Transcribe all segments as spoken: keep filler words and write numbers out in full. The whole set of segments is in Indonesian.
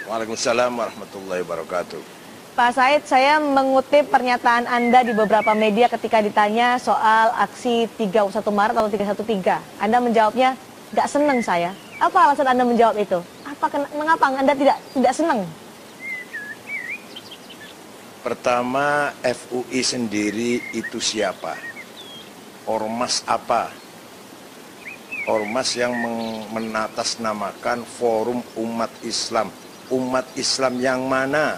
Waalaikumsalam warahmatullahi wabarakatuh. Pak Said, saya mengutip pernyataan Anda di beberapa media ketika ditanya soal aksi tiga puluh satu Maret atau tiga satu tiga. Anda menjawabnya, nggak seneng saya. Apa alasan Anda menjawab itu? Apa, mengapa Anda tidak tidak senang? Pertama, F U I sendiri itu siapa? Ormas apa? Ormas yang menatasnamakan Forum Umat Islam. Umat Islam yang mana?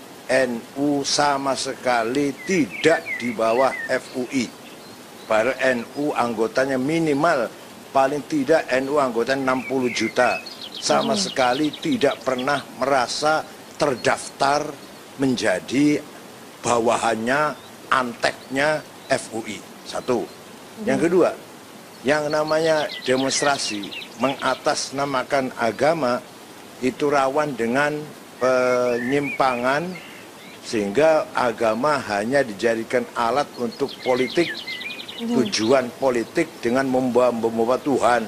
N U sama sekali tidak di bawah F U I. Padahal N U anggotanya minimal, paling tidak N U anggotanya enam puluh juta. Sama hmm. sekali tidak pernah merasa terdaftar menjadi bawahannya, anteknya F U I. Satu. Hmm. Yang kedua, yang namanya demonstrasi mengatasnamakan agama itu rawan dengan penyimpangan, sehingga agama hanya dijadikan alat untuk politik, tujuan politik dengan membawa, membawa Tuhan.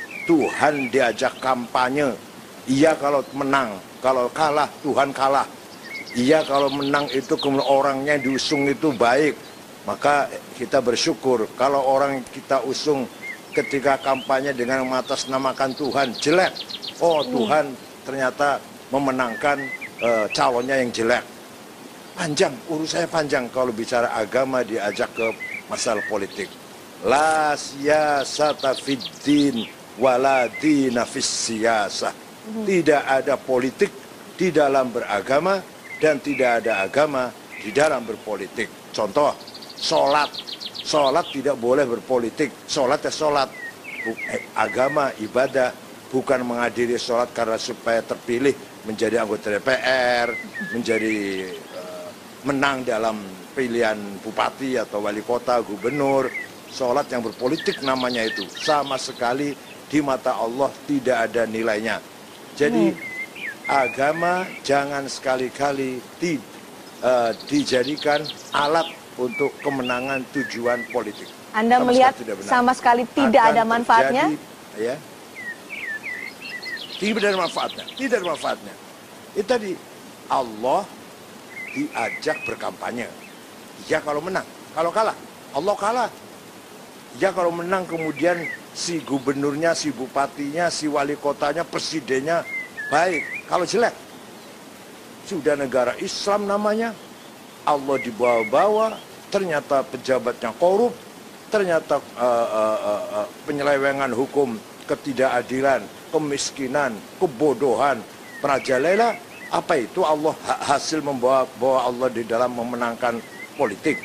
Tuhan diajak kampanye, iya kalau menang, kalau kalah Tuhan kalah. Iya kalau menang itu kemudian orangnya diusung itu baik, maka kita bersyukur. Kalau orang kita usung ketika kampanye dengan mengatasnamakan Tuhan jelek, oh Tuhan ternyata memenangkan uh, calonnya yang jelek. Panjang, urusannya panjang kalau bicara agama diajak ke masalah politik. La siyasata fiddin wala dina fis siyasah. Tidak ada politik di dalam beragama dan tidak ada agama di dalam berpolitik. Contoh, sholat. Sholat tidak boleh berpolitik. Sholat ya sholat. Agama, ibadah, bukan menghadiri sholat karena supaya terpilih menjadi anggota D P R, menjadi uh, menang dalam pilihan bupati atau wali kota, gubernur. Sholat yang berpolitik namanya itu. Sama sekali di mata Allah tidak ada nilainya. Jadi hmm. agama jangan sekali-kali di, uh, dijadikan alat untuk kemenangan tujuan politik. Anda sama melihat sekali sama sekali tidak Akan ada manfaatnya? Terjadi, ya, tidak ada manfaatnya, tidak ada manfaatnya. Itu tadi, Allah diajak berkampanye. Ya kalau menang, kalau kalah, Allah kalah. Ya kalau menang kemudian si gubernurnya, si bupatinya, si wali kotanya, presidennya baik. Kalau jelek, sudah negara Islam namanya, Allah dibawa-bawa, ternyata pejabatnya korup, ternyata uh, uh, uh, uh, penyelewengan hukum, ketidakadilan, kemiskinan, kebodohan, merajalela. Apa itu Allah hasil membawa bawa Allah di dalam memenangkan politik?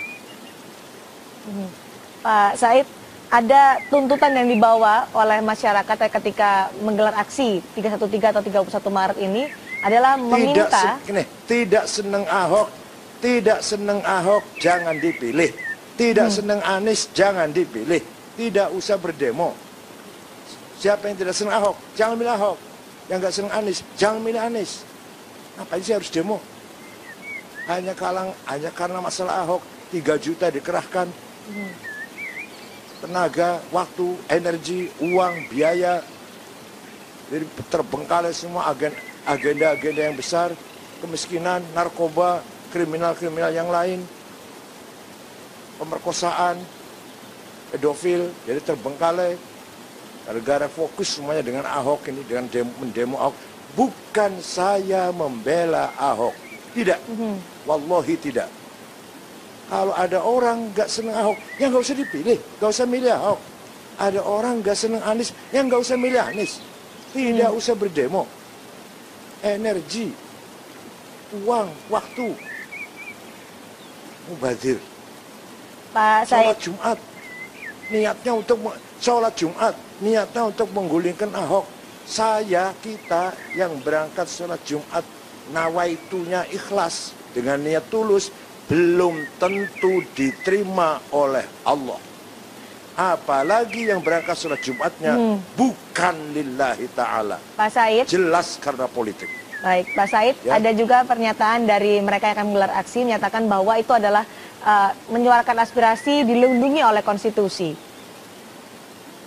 Pak Said, ada tuntutan yang dibawa oleh masyarakat ketika menggelar aksi tiga satu tiga atau tiga puluh satu Maret ini adalah meminta... Tidak, se ini, tidak senang Ahok, tidak senang Ahok, jangan dipilih. Tidak hmm. senang Anies, jangan dipilih. Tidak usah berdemo. Siapa yang tidak senang Ahok, jangan milih Ahok. Yang nggak senang Anies, jangan milih Anies. Ngapain sih harus demo? Hanya kalang, hanya karena masalah Ahok, tiga juta dikerahkan. Hmm. Tenaga, waktu, energi, uang, biaya. Jadi terbengkalai semua agenda-agenda yang besar. Kemiskinan, narkoba, kriminal-kriminal yang lain. Pemerkosaan, pedofil, jadi terbengkalai. Gara-gara fokus semuanya dengan Ahok ini, dengan demo, mendemo Ahok. Bukan saya membela Ahok, tidak, mm-hmm. Wallahi tidak. Kalau ada orang nggak senang Ahok, ya nggak usah dipilih, nggak usah milih Ahok. Ada orang nggak senang Anies, ya nggak usah milih Anies. Tidak mm. usah berdemo. Energi, uang, waktu, mubazir. Pak Sholat Jumat, niatnya untuk sholat Jumat, niatnya untuk menggulingkan Ahok. Saya, kita yang berangkat sholat Jumat, nawaitunya ikhlas dengan niat tulus, belum tentu diterima oleh Allah. Apalagi yang berangkat sholat Jumatnya hmm. bukan lillahi ta'ala. Pak Said, jelas karena politik. Baik, Pak Said, ya? Ada juga pernyataan dari mereka yang akan menggelar aksi menyatakan bahwa itu adalah uh, menyuarakan aspirasi dilindungi oleh konstitusi.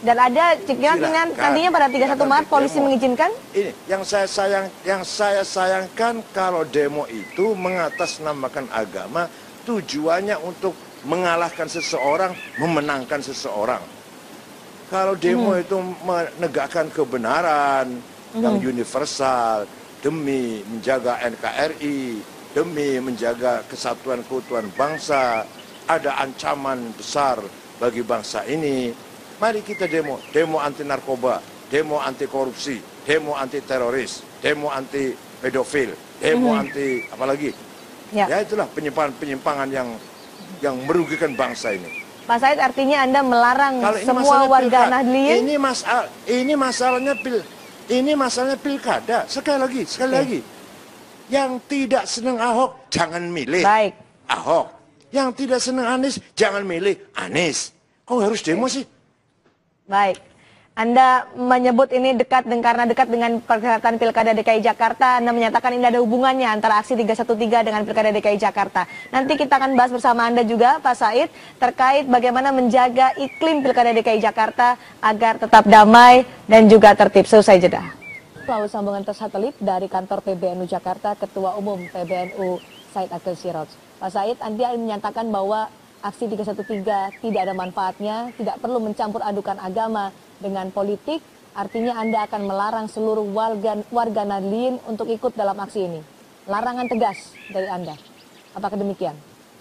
Dan ada kemungkinan nantinya pada tiga puluh satu Maret polisi demo. mengizinkan? Ini yang saya sayang, yang saya sayangkan kalau demo itu mengatasnamakan agama, tujuannya untuk mengalahkan seseorang, memenangkan seseorang. Kalau demo hmm. itu menegakkan kebenaran hmm. yang universal demi menjaga N K R I, demi menjaga kesatuan keutuhan bangsa, ada ancaman besar bagi bangsa ini. Mari kita demo, demo anti narkoba, demo anti korupsi, demo anti teroris, demo anti pedofil, demo hmm. anti apalagi. Ya. ya itulah penyimpangan-penyimpangan yang yang merugikan bangsa ini. Pak Said, artinya Anda melarang Kalau semua warga Nahdliyin? Ini masalah, ini masalahnya pil, ini masalahnya pilkada. Sekali lagi, sekali Oke. lagi, yang tidak senang Ahok jangan milih Baik. Ahok. Yang tidak senang Anies jangan milih Anies. Kok harus demo sih? Baik, Anda menyebut ini dekat dengan karena dekat dengan perhelatan Pilkada D K I Jakarta. Anda menyatakan ini ada hubungannya antara aksi tiga satu tiga dengan Pilkada D K I Jakarta. Nanti kita akan bahas bersama Anda juga, Pak Said, terkait bagaimana menjaga iklim Pilkada D K I Jakarta agar tetap damai dan juga tertib. Selesai jeda. Lalu sambungan tersatelit dari kantor P B N U Jakarta, Ketua Umum P B N U Said Akil Siraj. Pak Said, Anda menyatakan bahwa aksi tiga satu tiga tidak ada manfaatnya, tidak perlu mencampur adukan agama dengan politik, artinya Anda akan melarang seluruh warga, warga Nahdliyin untuk ikut dalam aksi ini. Larangan tegas dari Anda. Apakah demikian?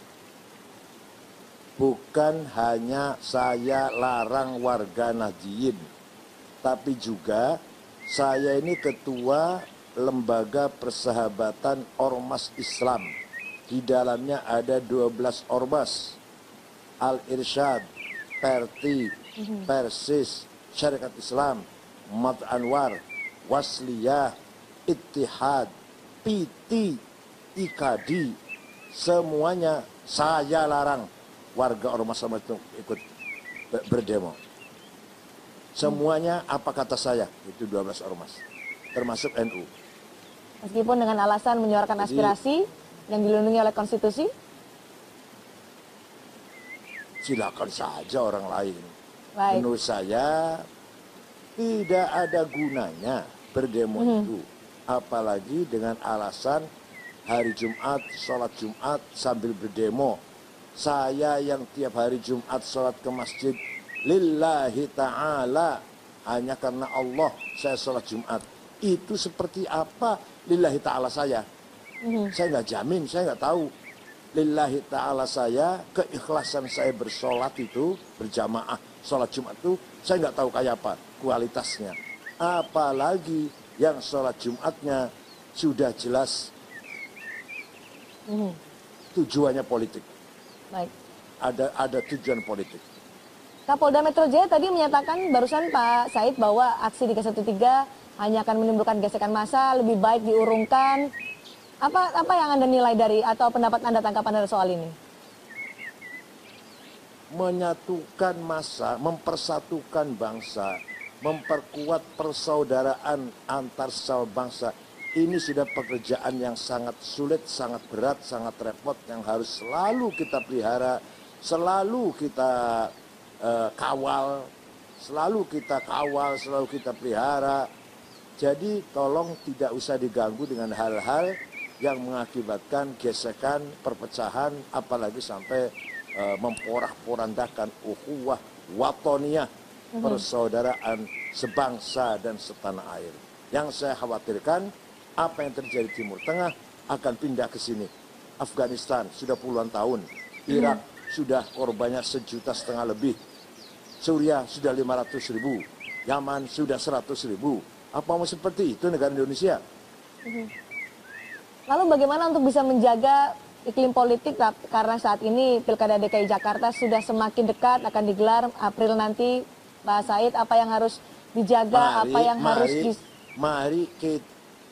Bukan hanya saya larang warga Nahdliyin, tapi juga saya ini ketua Lembaga Persahabatan Ormas Islam. Di dalamnya ada dua belas ormas. Al-Irsyad, Perti, Persis, Syarikat Islam, Mat Anwar, Wasliyah, Ittihad, P T, I K D, semuanya saya larang warga ormas-ormas itu ikut berdemo. Semuanya apa kata saya, itu dua belas ormas, termasuk N U. Meskipun dengan alasan menyuarakan Jadi, aspirasi yang dilindungi oleh konstitusi? Silakan saja orang lain. Baik. Menurut saya tidak ada gunanya berdemo mm-hmm. itu, apalagi dengan alasan hari Jumat, sholat Jumat sambil berdemo. Saya yang tiap hari Jumat sholat ke masjid lillahi ta'ala, hanya karena Allah saya sholat Jumat. Itu seperti apa lillahi ta'ala saya? Mm-hmm. Saya nggak jamin, saya nggak tahu. Lillahi ta'ala saya, keikhlasan saya bersolat itu, berjamaah sholat Jumat itu, saya nggak tahu kayak apa kualitasnya. Apalagi yang sholat Jumatnya sudah jelas mm. tujuannya politik. Baik. Ada ada tujuan politik. Kapolda Metro Jaya tadi menyatakan barusan Pak Said bahwa aksi tiga satu tiga hanya akan menimbulkan gesekan massa, lebih baik diurungkan. Apa apa yang Anda nilai dari atau pendapat Anda, tanggapan Anda soal ini? Menyatukan massa, mempersatukan bangsa, memperkuat persaudaraan antar sesama bangsa. Ini sudah pekerjaan yang sangat sulit, sangat berat, sangat repot, yang harus selalu kita pelihara, selalu kita uh, kawal, selalu kita kawal, selalu kita pelihara. Jadi tolong tidak usah diganggu dengan hal-hal yang mengakibatkan gesekan, perpecahan, apalagi sampai uh, memporak-porandakan ukhuwah watoniyah, mm-hmm. persaudaraan sebangsa dan setanah air. Yang saya khawatirkan, apa yang terjadi di Timur Tengah akan pindah ke sini. Afghanistan sudah puluhan tahun, Irak mm-hmm. sudah korbannya sejuta setengah lebih, Suriah sudah lima ratus ribu, Yaman sudah seratus ribu. Apa mau seperti itu negara Indonesia? Mm-hmm. Lalu bagaimana untuk bisa menjaga iklim politik, karena saat ini Pilkada D K I Jakarta sudah semakin dekat, akan digelar April nanti. Pak Said, apa yang harus dijaga, mari, apa yang mari, harus di... Mari kita,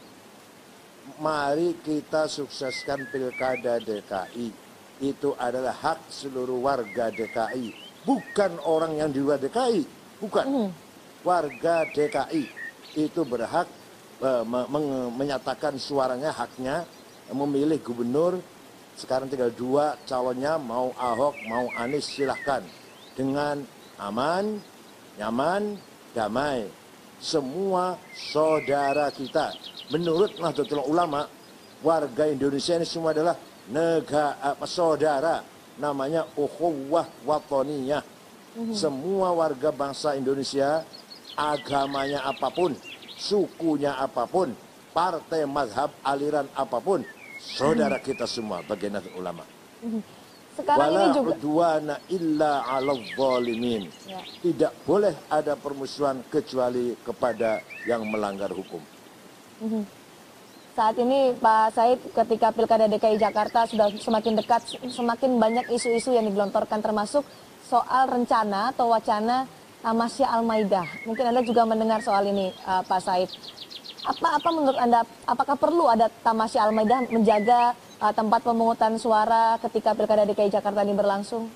mari kita sukseskan Pilkada D K I. Itu adalah hak seluruh warga D K I. Bukan orang yang di luar D K I. Bukan. Mm. Warga D K I itu berhak menyatakan suaranya, haknya memilih gubernur. Sekarang tinggal dua calonnya, mau Ahok mau Anies, silahkan dengan aman, nyaman, damai. Semua saudara kita. Menurut Nahdlatul Ulama, warga Indonesia ini semua adalah negara apa saudara, namanya ukhuwah watoniyah. Mm-hmm. Semua warga bangsa Indonesia, agamanya apapun, sukunya apapun, partai, mazhab, aliran apapun, saudara mm-hmm. kita semua bagi Nahdlatul Ulama. Mm-hmm. Sekarang Wala ini juga udwana illa 'alal zalimin. Ya. Tidak boleh ada permusuhan kecuali kepada yang melanggar hukum. Mm-hmm. Saat ini Pak Said, ketika Pilkada D K I Jakarta sudah semakin dekat, semakin banyak isu-isu yang digelontorkan termasuk soal rencana atau wacana Tamasya Al-Maidah. Mungkin Anda juga mendengar soal ini, uh, Pak Said. Apa apa menurut Anda, apakah perlu ada Tamasya Al-Maidah menjaga uh, tempat pemungutan suara ketika Pilkada D K I Jakarta ini berlangsung?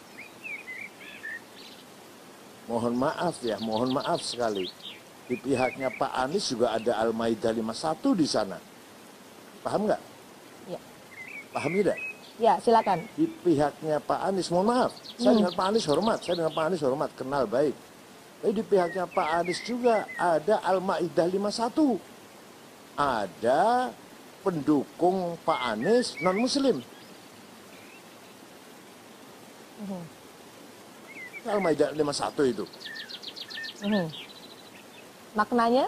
Mohon maaf ya, mohon maaf sekali. Di pihaknya Pak Anies juga ada Al-Maidah lima puluh satu di sana. Paham nggak? Ya. Paham tidak? Ya, silakan. Di pihaknya Pak Anies, mohon maaf. Saya hmm. dengan Pak Anies hormat, saya dengan Pak Anies hormat, kenal baik. Tapi di pihaknya Pak Anies juga ada Al-Maidah lima puluh satu. Ada pendukung Pak Anies non-Muslim. Hmm. Al-Maidah lima puluh satu itu. Hmm. Maknanya?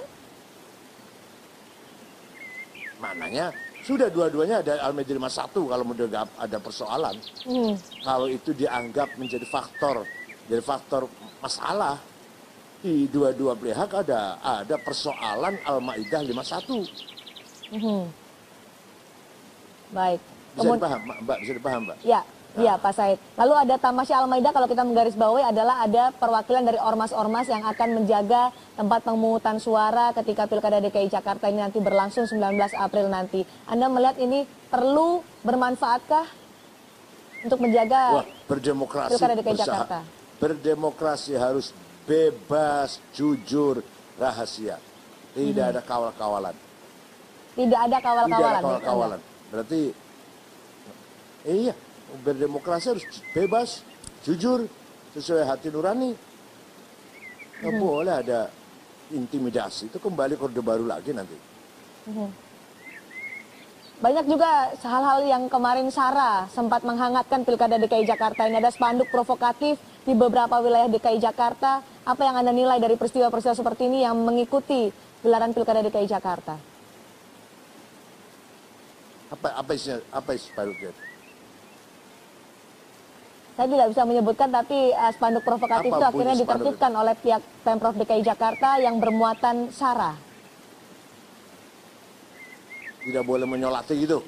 Maknanya sudah dua-duanya ada Al-Maidah lima puluh satu kalau mudah ada persoalan. Hmm. Kalau itu dianggap menjadi faktor, jadi faktor masalah, di dua-dua pihak ada ada persoalan Al-Maidah lima puluh satu. Hmm. Baik. Bisa Kemun... dipaham, Mbak? Bisa dipaham, Mbak? Ya. Iya Pak Said. Lalu ada Tamasya Al-Maidah, kalau kita menggarisbawahi adalah ada perwakilan dari ormas-ormas yang akan menjaga tempat pemungutan suara ketika Pilkada D K I Jakarta ini nanti berlangsung sembilan belas April nanti. Anda melihat ini perlu bermanfaatkah untuk menjaga Wah, berdemokrasi, Pilkada D K I Jakarta? Berdemokrasi harus bebas, jujur, rahasia. Tidak hmm. ada kawal-kawalan. Tidak ada kawal-kawalan. Tidak ada kawal-kawalan. Berarti iya. Berdemokrasi harus bebas, jujur, sesuai hati nurani. Nggak hmm. boleh ada intimidasi. Itu kembali ke Orde Baru lagi nanti. Hmm. Banyak juga hal-hal yang kemarin Sarah sempat menghangatkan Pilkada D K I Jakarta ini. Ada spanduk provokatif di beberapa wilayah D K I Jakarta. Apa yang Anda nilai dari peristiwa-peristiwa seperti ini yang mengikuti gelaran Pilkada D K I Jakarta? Apa apa isinya? Apa isi spanduknya? Saya tidak bisa menyebutkan, tapi uh, spanduk provokatif apa itu akhirnya ditertibkan oleh pihak Pemprov D K I Jakarta yang bermuatan sara. Tidak boleh menyolati gitu.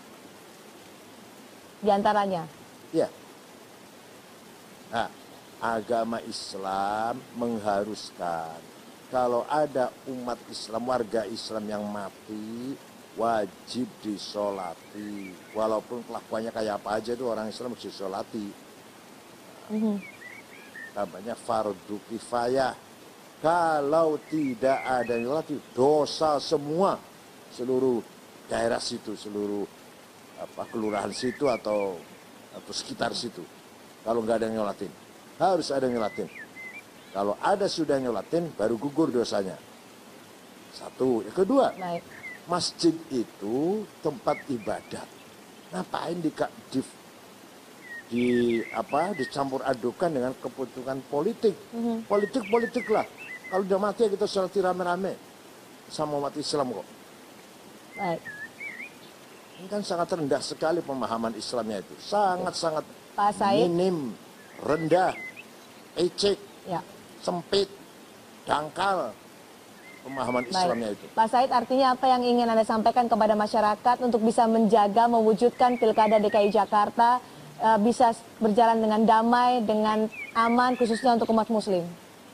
Di antaranya? Ya. Nah, agama Islam mengharuskan kalau ada umat Islam, warga Islam yang mati, wajib disolati. Walaupun kelakuannya kayak apa aja itu orang Islam harus disolati. Mm-hmm. Namanya fardu kifayah. Kalau tidak ada yang disolati, dosa semua seluruh daerah situ, seluruh apa kelurahan situ atau atau sekitar situ. Kalau nggak ada yang nyolatin, harus ada yang nyolatin. Kalau ada sudah nyolatin, baru gugur dosanya. Satu. Yang kedua, Baik. masjid itu tempat ibadat. Ngapain di, di, di apa dicampur adukan dengan keputusan politik? Mm-hmm. Politik politik lah. Kalau udah mati ya kita sholati rame-rame sama umat Islam kok. Baik. Ini kan sangat rendah sekali pemahaman Islamnya itu. Sangat-sangat minim, rendah, ecek, ya. sempit, dangkal pemahaman Baik. Islamnya itu. Pak Said, artinya apa yang ingin Anda sampaikan kepada masyarakat untuk bisa menjaga, mewujudkan Pilkada D K I Jakarta uh, bisa berjalan dengan damai, dengan aman, khususnya untuk umat Muslim?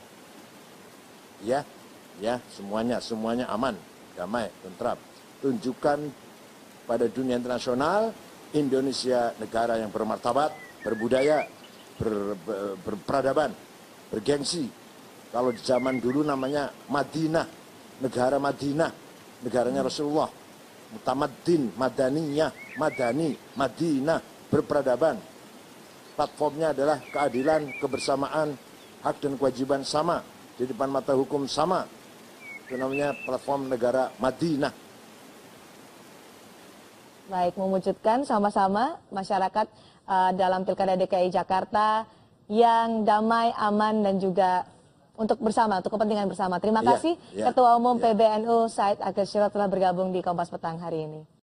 Ya, ya, semuanya, semuanya aman, damai, tentram. Tunjukkan pada dunia internasional, Indonesia negara yang bermartabat, berbudaya, ber, ber, berperadaban, bergengsi. Kalau di zaman dulu namanya Madinah, negara Madinah, negaranya Rasulullah. Mutamaddin, Madaniyah, Madani, Madinah, berperadaban. Platformnya adalah keadilan, kebersamaan, hak dan kewajiban sama, di depan mata hukum sama. Itu namanya platform negara Madinah. Baik, mewujudkan sama-sama masyarakat uh, dalam Pilkada D K I Jakarta yang damai, aman, dan juga untuk bersama, untuk kepentingan bersama. Terima Iya, kasih iya, Ketua Umum iya. P B N U Said Akhil Sirot telah bergabung di Kompas Petang hari ini.